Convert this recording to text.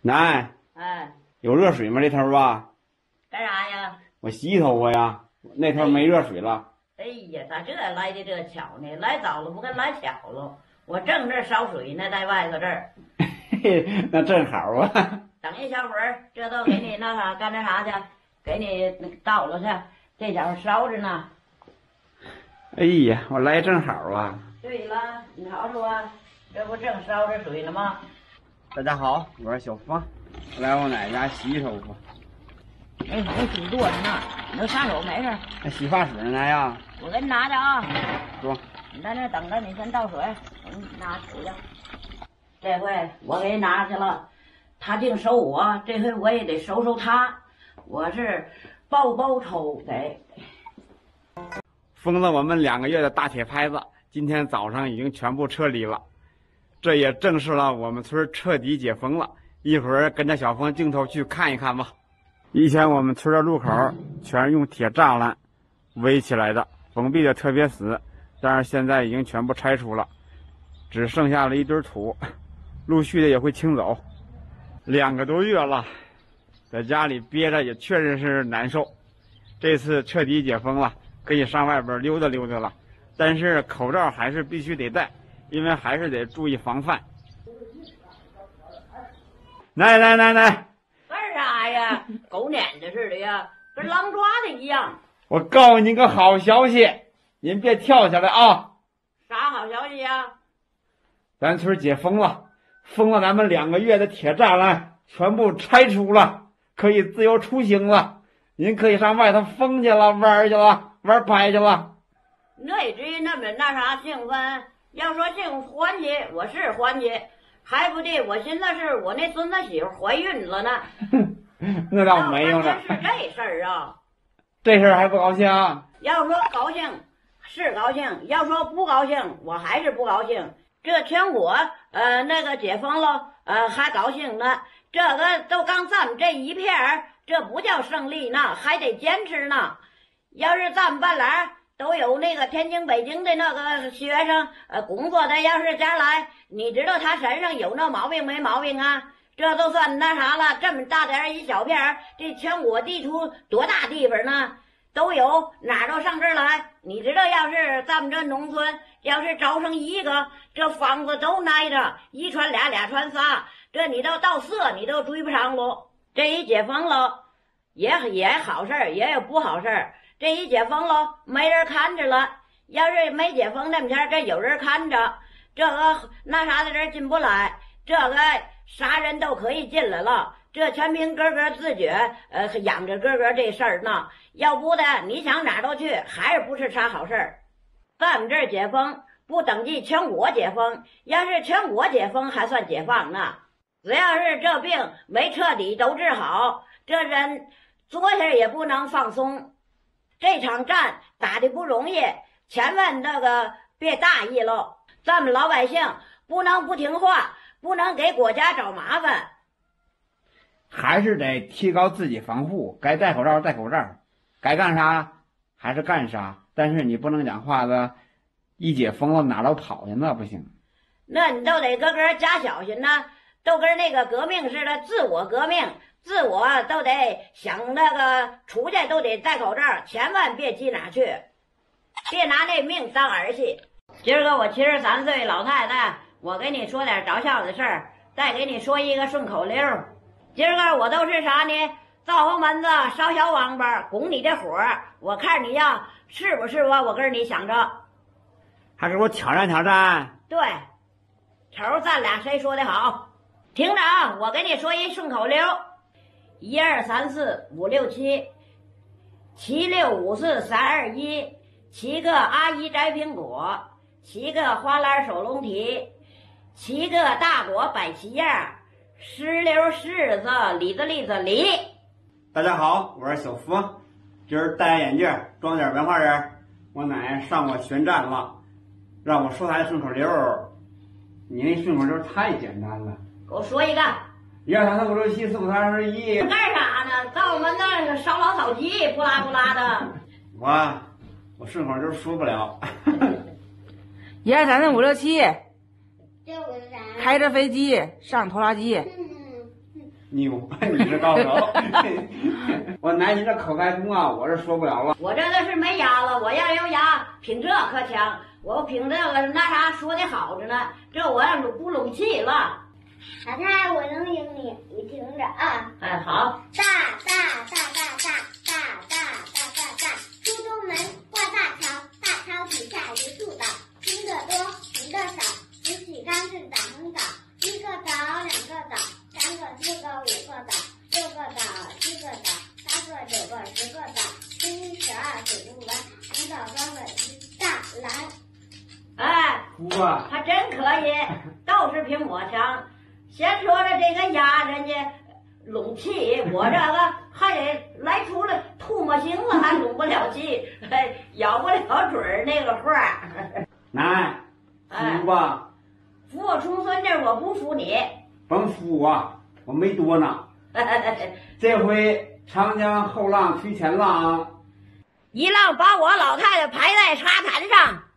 奶， 哎， 有热水吗？这头吧， 干啥呀？ 我洗头发呀，那头没热水了。 哎呀，咋这来的这巧呢？来早了不跟来巧了。我正这烧水呢，在外头这儿。 嘿嘿，那正好啊。 等一小会儿，这都给你那啥干那啥去，给你倒了去。这脚烧着呢。 哎呀，我来正好啊。 对了，你瞅瞅啊，这不正烧着水呢吗？ 大家好，我是小芳，我来我奶奶家洗头发。 哎，我水多着呢，你都上手没事。 那洗发水呢，奶呀？ 我给你拿着啊。 说。 你在那等着，你先倒水，我给你拿水去。这回我给你拿去了，他净收我，这回我也得收收他。我是包抽给。 封了我们2个月的大铁牌子，今天早上已经全部撤离了，这也证实了我们村彻底解封了。一会儿跟着小峰镜头去看一看吧。以前我们村的路口全是用铁栅栏围起来的，封闭的特别死，但是现在已经全部拆除了，只剩下了一堆土，陆续的也会清走。2个多月了，在家里憋着也确实是难受。这次彻底解封了，可以上外边溜达溜达了，但是口罩还是必须得戴，因为还是得注意防范。奶， 干啥呀？狗撵子似的呀，跟狼抓的一样。 我告诉您个好消息，您别跳下来啊！ 啥好消息呀？ 咱村解封了，封了咱们2个月的铁栅栏全部拆除了，可以自由出行了。您可以上外头疯去了，玩去了，玩牌去了。 那也至于那么那啥兴奋？要说兴欢喜，我是欢喜，还不得我寻思是我那孙子媳妇怀孕了呢。 那倒没有呢。 是这事儿啊。 这事儿还不高兴？ 要说高兴是高兴，要说不高兴，我还是不高兴。这全国那个解封了，还高兴呢。这个都刚咱们这一片儿，这不叫胜利呢，还得坚持呢。要是咱们半拉都有那个天津、北京的那个学生工作的，要是家来，你知道他身上有那毛病没毛病啊？这都算那啥了，这么大点一小片儿，这全国地图多大地方呢？都有，哪儿都上这儿来。你知道，要是咱们这农村要是招生一个，这房子都挨着，一传俩，俩传仨，这你都到4你都追不上喽。这一解封了，也好事儿，也有不好事儿。这一解封了，没人看着了。要是没解封那么前，这有人看着，这个那啥的人进不来，这个啥人都可以进来了。这全凭个个自觉，养着个个这事儿呢。要不的，你想哪儿都去，还是不是啥好事儿。咱们这儿解封不等于全国解封，要是全国解封还算解放呢。只要是这病没彻底都治好，这人坐下也不能放松。这场战打得不容易，千万那个别大意喽。咱们老百姓不能不听话，不能给国家找麻烦。 还是得提高自己防护，该戴口罩戴口罩，该干啥还是干啥。但是你不能讲话的，一解封了哪都跑去，那不行。 那你都得个个加小心呐，都跟那个革命似的，自我革命，自我都得想那个出去都得戴口罩，千万别去哪去，别拿那命当儿戏。今儿个我73岁老太太，我给你说点着笑的事儿，再给你说一个顺口溜。今儿个我都是啥呢？灶黄门子烧小王八，拱你的火，我看你呀是不是我跟你想着， 还给我挑战挑战。 对，瞅咱俩谁说的好。听着啊，我给你说一顺口溜：1、2、3、4、5、6、7， 7、6、5、4、3、2、1， 7个阿姨摘苹果，7个花篮手龙体，7个大果摆齐样，石榴柿子李子栗子梨。 大家好，我是小福，今儿戴眼镜，装点文化人。我奶上我旋转了，让我说她的顺口溜。你那顺口溜太简单了， 给我说一个。 1、2、3、4、5、6、7、4、5、3、2、1。 干啥呢？在我们那儿烧老草鸡，不拉不拉的。 我顺口溜说不了。 1、2、3、4、5、6、7，开着飞机上拖拉机。 牛，你是高手。我奶你这口才通啊，我是说不了了。 我这个是没牙了，我要有牙，凭这可强。我凭这个那啥说的好着呢，这我要不拢气了。 小太，我能赢你，你听着啊。 哎，好。 大，出东门过大桥，大桥底下一树岛，听得多，听得少，只许干是岛横岛，一个岛，两个岛，三个，四个，五个岛，六个岛，七个岛，八个，九个，十个岛，11、12数不完，3岛3个一大篮。 哎， 服啊， 还真可以，都是凭我强。先说的这个牙，人家拢气，我这个还得来出了吐沫星子，还拢不了气，咬不了准儿那个话。 奶，服吧。 服我重孙子，我不服你。 甭服我，我没多呢。这回长江后浪推前浪， 一浪把我老太太排在沙滩上。